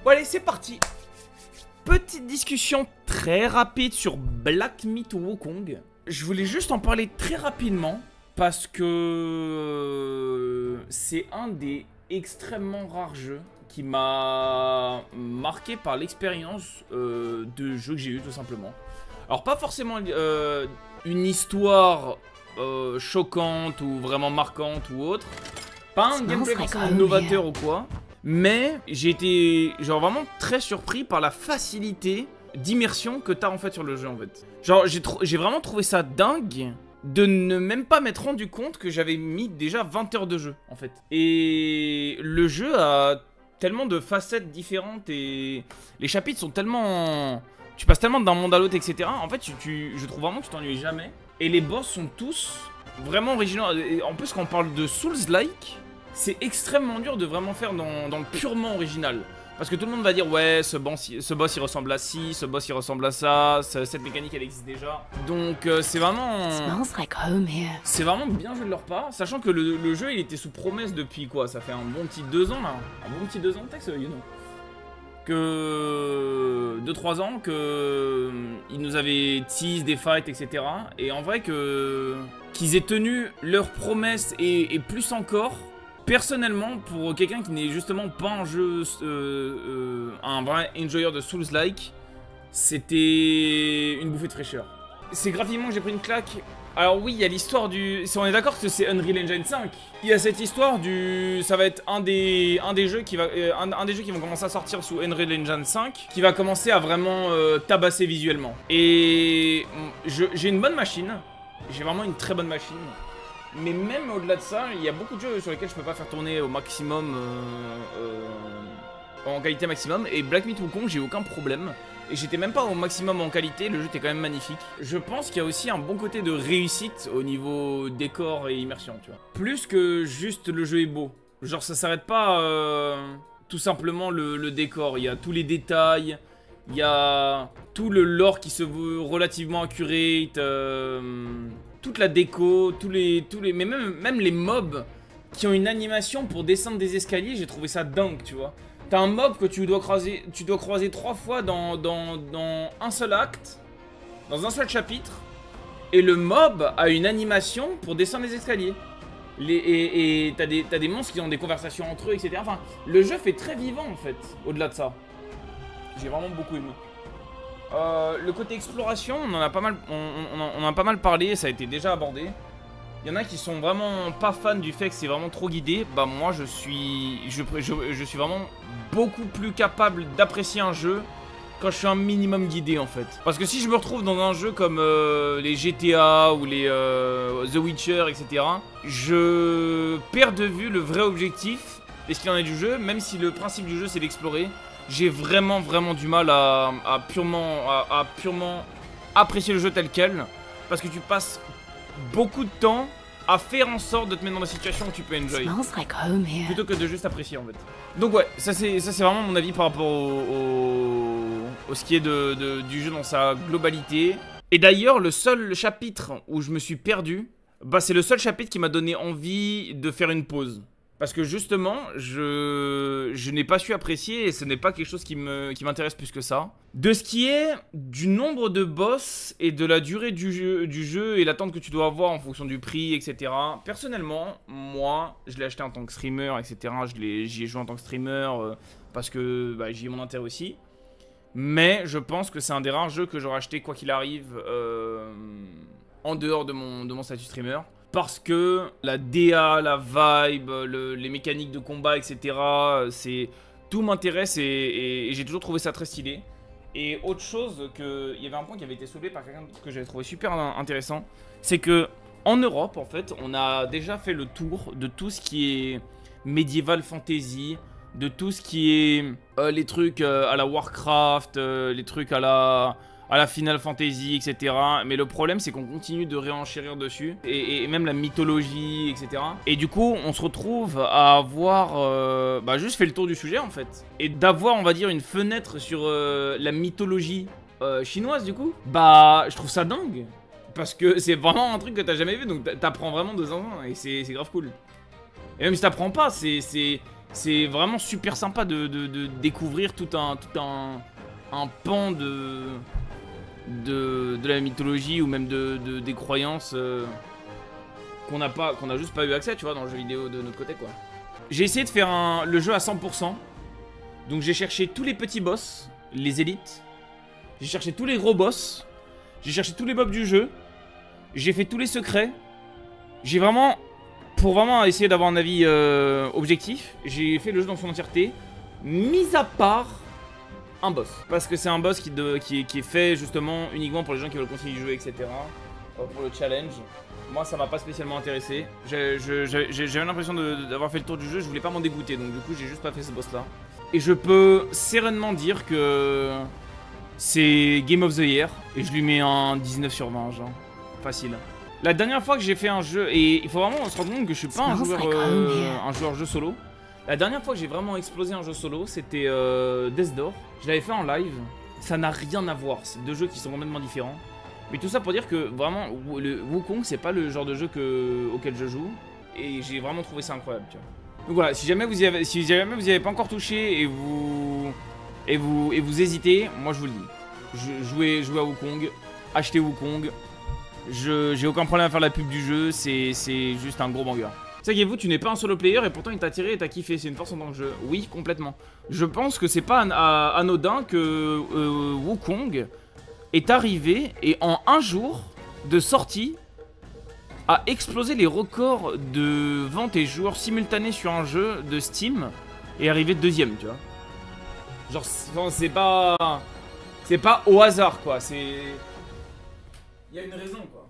Bon allez, c'est parti. Petite discussion très rapide sur Black Myth Wukong. Je voulais juste en parler très rapidement parce que c'est un des extrêmement rares jeux qui m'a marqué par l'expérience de jeu que j'ai eu tout simplement. Alors pas forcément une histoire choquante ou vraiment marquante ou autre. Pas un gameplay forcément novateur ou quoi. Mais j'ai été genre vraiment très surpris par la facilité d'immersion que t'as en fait sur le jeu en fait. Genre j'ai vraiment trouvé ça dingue de ne même pas m'être rendu compte que j'avais mis déjà 20 heures de jeu en fait. Et le jeu a tellement de facettes différentes et les chapitres sont tellement... Tu passes tellement d'un monde à l'autre etc. En fait je trouve vraiment que tu t'ennuies jamais. Et les boss sont tous vraiment originaux. Et en plus quand on parle de Souls-like, c'est extrêmement dur de vraiment faire dans le purement original. Parce que tout le monde va dire ouais ce boss il ressemble à ci, ce boss il ressemble à ça, cette mécanique elle existe déjà. Donc c'est vraiment... C'est vraiment bien joué de leur part. Sachant que le jeu il était sous promesse depuis quoi? Ça fait un bon petit 2 ans là. Un bon petit 2 ans peut-être you know. Que 2-3 ans que ils nous avaient tease des fights etc. Et en vrai qu'ils aient tenu leurs promesses et plus encore. Personnellement, pour quelqu'un qui n'est justement pas un jeu, un vrai enjoyer de Souls-like, c'était une bouffée de fraîcheur. C'est graphiquement que j'ai pris une claque. Alors oui, il y a l'histoire du... On est d'accord que c'est Unreal Engine 5. Il y a cette histoire du... Ça va être un des jeux qui va... un des jeux qui vont commencer à sortir sous Unreal Engine 5, qui va commencer à vraiment tabasser visuellement. Et j'ai une bonne machine. J'ai vraiment une très bonne machine. Mais même au-delà de ça, il y a beaucoup de jeux sur lesquels je peux pas faire tourner au maximum, en qualité maximum. Et Black Myth Wukong, j'ai aucun problème. Et j'étais même pas au maximum en qualité, le jeu était quand même magnifique. Je pense qu'il y a aussi un bon côté de réussite au niveau décor et immersion, tu vois. Plus que juste le jeu est beau. Genre ça s'arrête pas tout simplement le décor, il y a tous les détails. Il y a tout le lore qui se veut relativement accurate, toute la déco, mais même les mobs qui ont une animation pour descendre des escaliers, j'ai trouvé ça dingue, tu vois. T'as un mob que tu dois croiser 3 fois dans un seul acte, dans un seul chapitre, et le mob a une animation pour descendre les escaliers. Et t'as des monstres qui ont des conversations entre eux, etc. Enfin, le jeu fait très vivant en fait, au-delà de ça. J'ai vraiment beaucoup aimé. Le côté exploration, on en a pas mal, on en a pas mal parlé, ça a été déjà abordé. Il y en a qui sont vraiment pas fans du fait que c'est vraiment trop guidé. Bah moi je suis vraiment beaucoup plus capable d'apprécier un jeu quand je suis un minimum guidé en fait. Parce que si je me retrouve dans un jeu comme les GTA ou les The Witcher etc. Je perds de vue le vrai objectif et ce qu'il en est du jeu, même si le principe du jeu c'est d'explorer. J'ai vraiment du mal à purement apprécier le jeu tel quel. Parce que tu passes beaucoup de temps à faire en sorte de te mettre dans des situations où tu peux enjoy. Plutôt que de juste apprécier en fait. Donc ouais, ça c'est vraiment mon avis par rapport au ce qui est du jeu dans sa globalité. Et d'ailleurs le seul chapitre où je me suis perdu, bah c'est le seul chapitre qui m'a donné envie de faire une pause. Parce que justement, je n'ai pas su apprécier et ce n'est pas quelque chose qui m'intéresse plus que ça. De ce qui est du nombre de boss et de la durée du jeu et l'attente que tu dois avoir en fonction du prix, etc. Personnellement, moi, je l'ai acheté en tant que streamer, etc. J'y ai joué en tant que streamer parce que bah, j'y ai mon intérêt aussi. Mais je pense que c'est un des rares jeux que j'aurais acheté quoi qu'il arrive en dehors de mon statut streamer. Parce que la DA, la vibe, les mécaniques de combat, etc. Tout m'intéresse et j'ai toujours trouvé ça très stylé. Et autre chose, il y avait un point qui avait été soulevé par quelqu'un que j'avais trouvé super intéressant. C'est que en Europe, en fait, on a déjà fait le tour de tout ce qui est médiéval fantasy, de tout ce qui est les trucs à la Warcraft, les trucs à la Final Fantasy, etc. Mais le problème, c'est qu'on continue de réenchérir dessus. Et même la mythologie, etc. Et du coup, on se retrouve à avoir juste fait le tour du sujet, en fait. Et d'avoir, on va dire, une fenêtre sur la mythologie chinoise, du coup. Bah, je trouve ça dingue. Parce que c'est vraiment un truc que t'as jamais vu. Donc, t'apprends vraiment de ans. Et c'est grave cool. Et même si t'apprends pas, c'est C'est vraiment super sympa de découvrir tout un pan de la mythologie ou même des croyances qu'on a juste pas eu accès, tu vois, dans le jeu vidéo de notre côté, quoi. J'ai essayé de faire le jeu à 100%. Donc j'ai cherché tous les petits boss, les élites. J'ai cherché tous les gros boss. J'ai cherché tous les mobs du jeu. J'ai fait tous les secrets. J'ai vraiment... Pour vraiment essayer d'avoir un avis objectif, j'ai fait le jeu dans son entièreté, mis à part un boss. Parce que c'est un boss qui est fait justement uniquement pour les gens qui veulent continuer du jeu, etc. Pour le challenge. Moi, ça m'a pas spécialement intéressé. J'avais l'impression d'avoir fait le tour du jeu, je voulais pas m'en dégoûter, donc du coup, j'ai juste pas fait ce boss-là. Et je peux sereinement dire que c'est Game of the Year, et je lui mets un 19 sur 20, genre. Facile. La dernière fois que j'ai fait un jeu, et il faut vraiment se rendre compte que je suis pas un joueur jeu solo. La dernière fois que j'ai vraiment explosé un jeu solo, c'était Death Door. Je l'avais fait en live. Ça n'a rien à voir, c'est deux jeux qui sont complètement différents. Mais tout ça pour dire que vraiment, le Wukong, c'est pas le genre de jeu auquel je joue. Et j'ai vraiment trouvé ça incroyable, tu vois. Donc voilà, si jamais vous y avez pas encore touché et vous hésitez, moi je vous le dis. Jouez à Wukong, achetez Wukong. J'ai aucun problème à faire la pub du jeu, c'est juste un gros banger. Savez-vous, tu n'es pas un solo player et pourtant il t'a attiré et t'as kiffé, c'est une force en tant que jeu. Oui, complètement. Je pense que c'est pas anodin que Wukong est arrivé et en un jour de sortie a explosé les records de vente et joueurs simultanés sur un jeu de Steam et est arrivé deuxième, tu vois. Genre, c'est pas au hasard, quoi, c'est... Il y a une raison, quoi.